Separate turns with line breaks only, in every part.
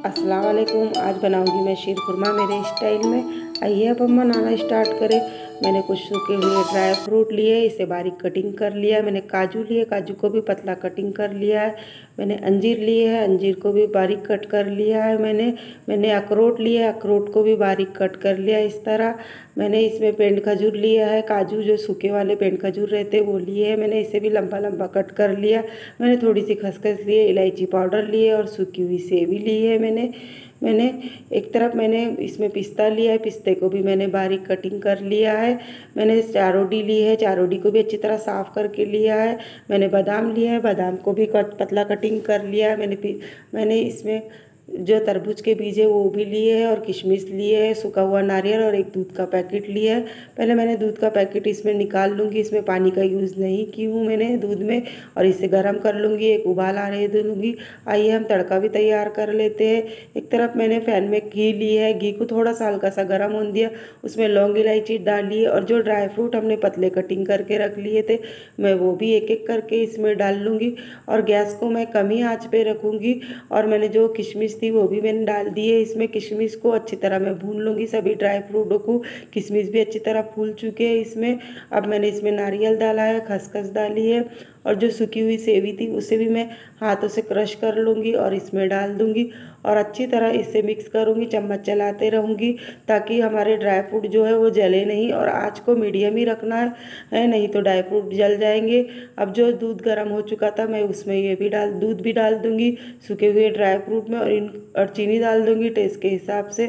अस्सलाम वालेकुम। आज बनाऊंगी मैं शीर खुरमा मेरे स्टाइल में। आइए अब हम बनाना स्टार्ट करें। मैंने कुछ सूखे हुए ड्राई फ्रूट लिए, इसे बारीक कटिंग कर लिया। मैंने काजू लिए, काजू को भी पतला कटिंग कर लिया है। मैंने अंजीर लिए है, अंजीर को भी बारीक कट कर लिया है। मैंने अखरोट लिए, अखरोट को भी बारीक कट कर लिया इस तरह। मैंने इसमें पेंड खजूर लिया है, काजू जो सूखे वाले पेंड खजूर रहते हैं वो लिए हैं मैंने, इसे भी लंबा लंबा कट कर लिया। मैंने थोड़ी सी खसखस लिए, इलायची पाउडर लिए और सूखी हुई सेवी ली है। मैंने एक तरफ मैंने इसमें पिस्ता लिया है, पिस्ते को भी मैंने बारीक कटिंग कर लिया है। मैंने चारोडी ली है, चारोडी को भी अच्छी तरह साफ़ करके लिया है। मैंने बादाम लिया है, बादाम को भी पतला कटिंग कर लिया है। मैंने इसमें जो तरबूज के बीज है वो भी लिए हैं और किशमिश लिए है, सूखा हुआ नारियल और एक दूध का पैकेट लिया है। पहले मैंने दूध का पैकेट इसमें निकाल लूँगी, इसमें पानी का यूज़ नहीं की हूँ मैंने दूध में, और इसे गर्म कर लूँगी, एक उबाल आने दूँगी। आइए हम तड़का भी तैयार कर लेते हैं। एक तरफ मैंने पैन में घी ली है, घी को थोड़ा सा हल्का सा गर्म होने दिया, उसमें लौंग इलायची डाली और जो ड्राई फ्रूट हमने पतले कटिंग करके रख लिए थे मैं वो भी एक एक करके इसमें डाल लूँगी और गैस को मैं कम ही आँच पे रखूँगी। और मैंने जो किशमिश थी वो भी मैंने डाल दी है इसमें। किशमिश को अच्छी तरह मैं भून लूँगी, सभी ड्राई फ्रूटों को। किशमिश भी अच्छी तरह फूल चुके हैं इसमें। अब मैंने इसमें नारियल डाला है, खसखस डाली है और जो सूखी हुई सेवी थी उसे भी मैं हाथों से क्रश कर लूँगी और इसमें डाल दूँगी और अच्छी तरह इसे मिक्स करूँगी, चम्मच चलाते रहूँगी ताकि हमारे ड्राई फ्रूट जो है वो जले नहीं, और आँच को मीडियम ही रखना है, नहीं तो ड्राई फ्रूट जल जाएंगे। अब जो दूध गर्म हो चुका था मैं उसमें ये भी दूध भी डाल दूँगी सूखे हुए ड्राई फ्रूट में, और चीनी डाल दूँगी टेस्ट के हिसाब से।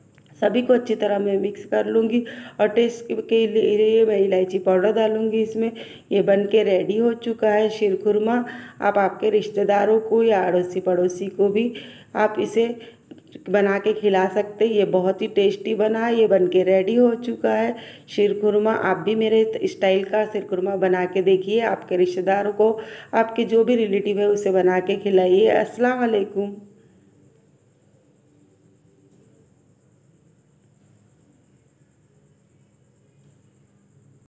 सभी को अच्छी तरह मैं मिक्स कर लूँगी और टेस्ट के लिए मैं इलायची पाउडर डालूँगी इसमें। ये बन के रेडी हो चुका है शीर खुरमा। आप आपके रिश्तेदारों को या अड़ोसी पड़ोसी को भी आप इसे बना के खिला सकते। ये बहुत ही टेस्टी बना है, ये बन के रेडी हो चुका है शीर खुरमा। आप भी मेरे स्टाइल का शीर खुरमा बना के देखिए, आपके रिश्तेदारों को, आपके जो भी रिलेटिव है उसे बना के खिलाइए। अस्सलाम वालेकुम।